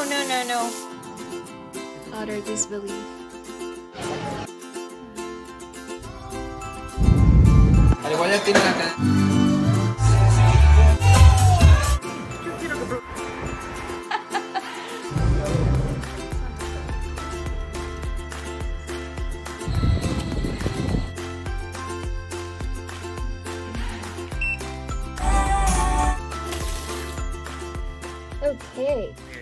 no. Utter disbelief. Al igual ya tiene la cadena. Okay.